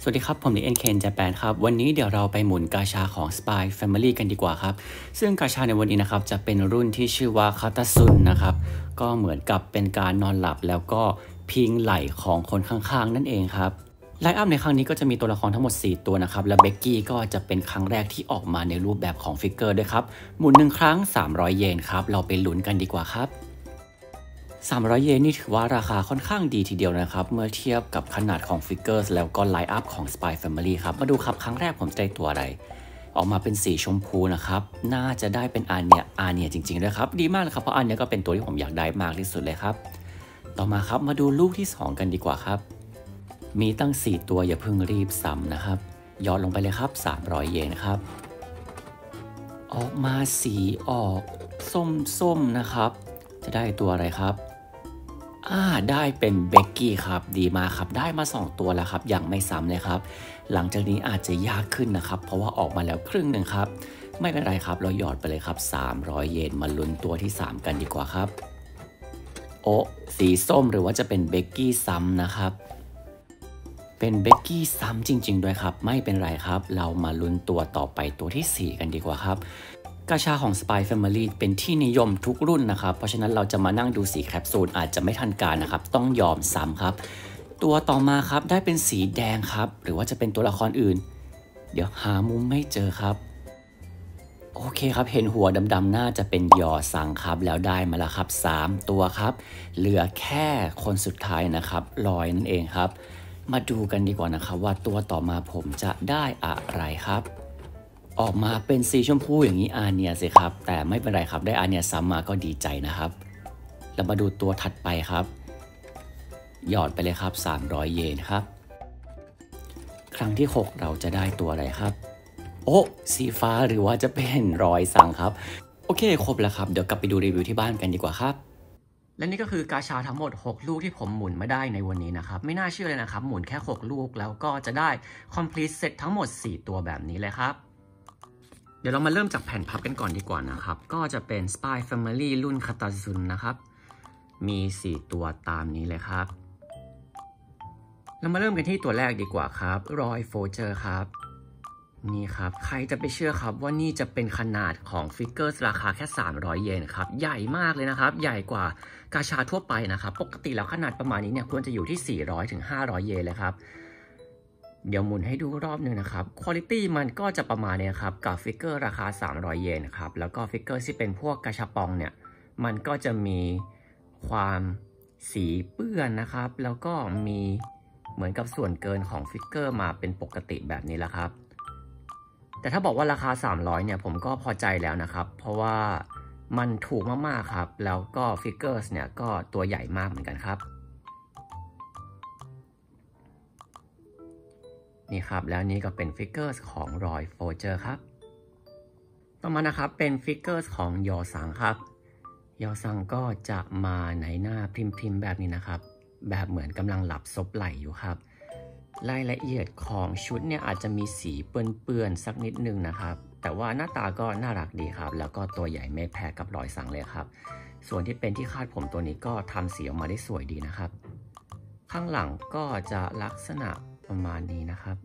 สวัสดีครับผมนิเอ็นเคนญี่ปุ่นครับวันนี้เดี๋ยวเราไปหมุนกาชาของ Spy Family กันดีกว่าครับซึ่งกาชาในวันนี้นะครับจะเป็นรุ่นที่ชื่อว่าคาตาซุนนะครับก็เหมือนกับเป็นการนอนหลับแล้วก็พิงไหล่ของคนข้างๆนั่นเองครับไลน์อัพในครั้งนี้ก็จะมีตัวละครทั้งหมด4ตัวนะครับและเบกกี้ก็จะเป็นครั้งแรกที่ออกมาในรูปแบบของฟิกเกอร์ด้วยครับหมุน1ครั้ง300 เยนครับเราไปลุ้นกันดีกว่าครับ300 เยนนี่ถือว่าราคาค่อนข้างดีทีเดียวนะครับเมื่อเทียบกับขนาดของฟิกเกอร์แล้วก็ไลน์อัพของ Spy Family ครับมาดูครับครั้งแรกผมจะได้ตัวอะไรออกมาเป็นสีชมพูนะครับน่าจะได้เป็นอาเนียจริงๆด้วยครับดีมากเลยครับเพราะอาเนียก็เป็นตัวที่ผมอยากได้มากที่สุดเลยครับต่อมาครับมาดูลูกที่2กันดีกว่าครับมีตั้ง4ตัวอย่าเพิ่งรีบซ้ำนะครับย้อนลงไปเลยครับ300 เยนครับออกมาสีออกส้มๆนะครับจะได้ตัวอะไรครับได้เป็นเบกกี้ครับดีมากครับได้มา2ตัวแล้วครับยังไม่ซ้ำเลยครับหลังจากนี้อาจจะยากขึ้นนะครับเพราะว่าออกมาแล้วครึ่งหนึ่งครับไม่เป็นไรครับเราหยอดไปเลยครับ300 เยนมาลุ้นตัวที่3กันดีกว่าครับสีส้มหรือว่าจะเป็นเบกกี้ซ้ำนะครับเป็นเบกกี้ซ้ำจริงๆด้วยครับไม่เป็นไรครับเรามาลุ้นตัวต่อไปตัวที่4กันดีกว่าครับกาชาของ Spy Family เป็นที่นิยมทุกรุ่นนะครับเพราะฉะนั้นเราจะมานั่งดูสีแคปซูลอาจจะไม่ทันการนะครับต้องยอมซ้ำครับตัวต่อมาครับได้เป็นสีแดงครับหรือว่าจะเป็นตัวละครอื่นเดี๋ยวหามุมไม่เจอครับโอเคครับเห็นหัวดำๆน่าจะเป็นยอซังครับแล้วได้มาแล้วครับ3ตัวครับเหลือแค่คนสุดท้ายนะครับลอยนั่นเองครับมาดูกันดีกว่านะครับว่าตัวต่อมาผมจะได้อะไรครับออกมาเป็นสีชมพูอย่างนี้อาเนียสิครับแต่ไม่เป็นไรครับได้อาเนียซ้ำมาก็ดีใจนะครับแล้วมาดูตัวถัดไปครับหยอดไปเลยครับ300 เยนครับครั้งที่6เราจะได้ตัวอะไรครับสีฟ้าหรือว่าจะเป็นรอยสังครับโอเคครบแล้วครับเดี๋ยวกลับไปดูรีวิวที่บ้านกันดีกว่าครับและนี่ก็คือกาชาทั้งหมด6ลูกที่ผมหมุนมาได้ในวันนี้นะครับไม่น่าเชื่อเลยนะครับหมุนแค่6ลูกแล้วก็จะได้ complete set ทั้งหมด4ตัวแบบนี้เลยครับเดี๋ยวเรามาเริ่มจากแผ่นพับกันก่อนดีกว่านะครับก็จะเป็น Spy Family รุ่นคาตาซุนนะครับมี4ตัวตามนี้เลยครับเรามาเริ่มกันที่ตัวแรกดีกว่าครับรอยโฟเจอร์ครับนี่ครับใครจะไปเชื่อครับว่านี่จะเป็นขนาดของฟิกเกอร์ราคาแค่300 เยนครับใหญ่มากเลยนะครับใหญ่กว่ากาชาทั่วไปนะครับปกติแล้วขนาดประมาณนี้เนี่ยควรจะอยู่ที่400 ถึง 500 เยนเลยครับเดี๋ยวหมุนให้ดูรอบนึงนะครับคุณภาพมันก็จะประมาณนี้ครับกับฟิกเกอร์ราคา300 เยนครับแล้วก็ฟิกเกอร์ที่เป็นพวกกาชาปองเนี่ยมันก็จะมีความสีเปื้อนนะครับแล้วก็มีเหมือนกับส่วนเกินของฟิกเกอร์มาเป็นปกติแบบนี้แหละครับแต่ถ้าบอกว่าราคา300เนี่ยผมก็พอใจแล้วนะครับเพราะว่ามันถูกมากๆครับแล้วก็ฟิกเกอร์เนี่ยก็ตัวใหญ่มากเหมือนกันครับนี่ครับแล้วนี่ก็เป็นฟิกเกอร์ของรอยโฟเจอร์ครับต่อมานะครับเป็นฟิกเกอร์ของยอซังครับยอซังก็จะมาในหน้าพิมพ์แบบนี้นะครับแบบเหมือนกำลังหลับซบไหล่อยู่ครับรายละเอียดของชุดเนี่ยอาจจะมีสีเปื้อนๆสักนิดนึงนะครับแต่ว่าหน้าตาก็น่ารักดีครับแล้วก็ตัวใหญ่ไม่แพ้กับรอยสังเลยครับส่วนที่เป็นที่คาดผมตัวนี้ก็ทำสีออกมาได้สวยดีนะครับข้างหลังก็จะลักษณะประมาณนี้นะครับ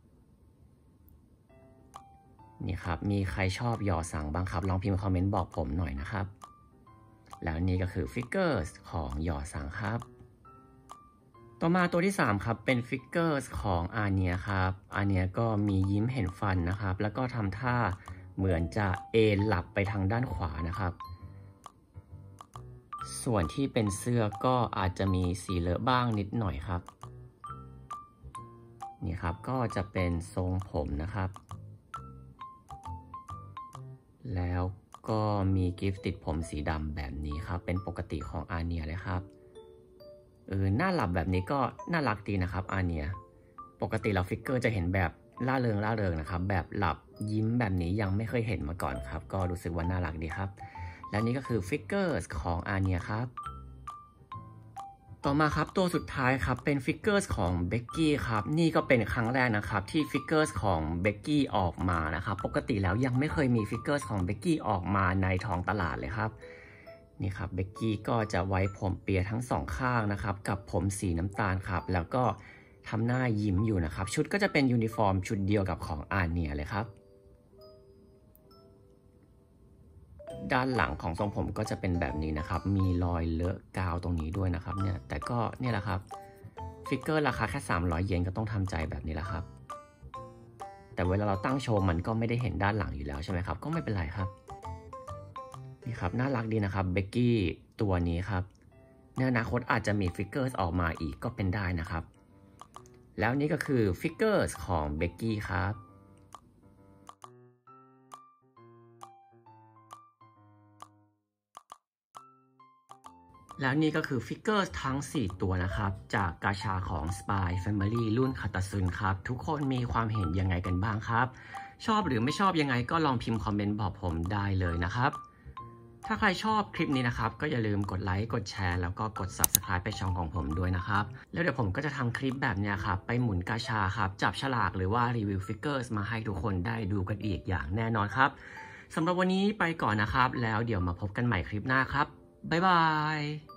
นี่ครับมีใครชอบยอสังบ้างครับลองพิมพ์คอมเมนต์บอกผมหน่อยนะครับแล้วนี่ก็คือฟิกเกอร์ของยอสังครับต่อมาตัวที่3ครับเป็นฟิกเกอร์ของอาเนียครับอาเนียก็มียิ้มเห็นฟันนะครับแล้วก็ทำท่าเหมือนจะเอนหลับไปทางด้านขวานะครับส่วนที่เป็นเสื้อก็อาจจะมีสีเลอะบ้างนิดหน่อยครับนี่ครับก็จะเป็นทรงผมนะครับแล้วก็มีกิฟต์ติดผมสีดำแบบนี้ครับเป็นปกติของอาเนียเลยครับหน้าหลับแบบนี้ก็น่ารักดีนะครับอาเนียปกติเราฟิกเกอร์จะเห็นแบบล่าเริงนะครับแบบหลับยิ้มแบบนี้ยังไม่เคยเห็นมาก่อนครับก็รู้สึกว่าน่ารักดีครับและนี่ก็คือฟิกเกอร์ของอาเนียครับต่อมาครับตัวสุดท้ายครับเป็นฟิกเกอร์ของเบกกี้ครับนี่ก็เป็นครั้งแรกนะครับที่ฟิกเกอร์ของเบกกี้ออกมานะครับปกติแล้วยังไม่เคยมีฟิกเกอร์ของเบกกี้ออกมาในท้องตลาดเลยครับนี่ครับเบกกี้ก็จะไว้ผมเปียทั้ง2ข้างนะครับกับผมสีน้ำตาลครับแล้วก็ทำหน้ายิ้มอยู่นะครับชุดก็จะเป็นยูนิฟอร์มชุดเดียวกับของอาเนียเลยครับด้านหลังของทรงผมก็จะเป็นแบบนี้นะครับมีรอยเลอะกาวตรงนี้ด้วยนะครับเนี่ยแต่ก็เนี่ยแหละครับฟิกเกอร์ราคาแค่300 เยนก็ต้องทำใจแบบนี้แหละครับแต่เวลาเราตั้งโชว์มันก็ไม่ได้เห็นด้านหลังอยู่แล้วใช่ไหมครับก็ไม่เป็นไรครับนี่ครับน่ารักดีนะครับเบกกี้ตัวนี้ครับในอนาคตอาจจะมีฟิกเกอร์ออกมาอีกก็เป็นได้นะครับแล้วนี่ก็คือฟิกเกอร์ของเบกกี้ครับแล้วนี่ก็คือฟิกเกอร์ทั้ง4ตัวนะครับจากกาชาของ Spy Family รุ่นคาตาซึนครับทุกคนมีความเห็นยังไงกันบ้างครับชอบหรือไม่ชอบยังไงก็ลองพิมพ์คอมเมนต์บอกผมได้เลยนะครับถ้าใครชอบคลิปนี้นะครับก็อย่าลืมกดไลค์กดแชร์แล้วก็กด Subscribe ไปช่องของผมด้วยนะครับแล้วเดี๋ยวผมก็จะทำคลิปแบบนี้ครับไปหมุนกาชาครับจับฉลากหรือว่ารีวิวฟิกเกอร์มาให้ทุกคนได้ดูกันอีกอย่างแน่นอนครับสำหรับวันนี้ไปก่อนนะครับแล้วเดี๋ยวมาพบกันใหม่คลิปหน้าครับบ๊ายบาย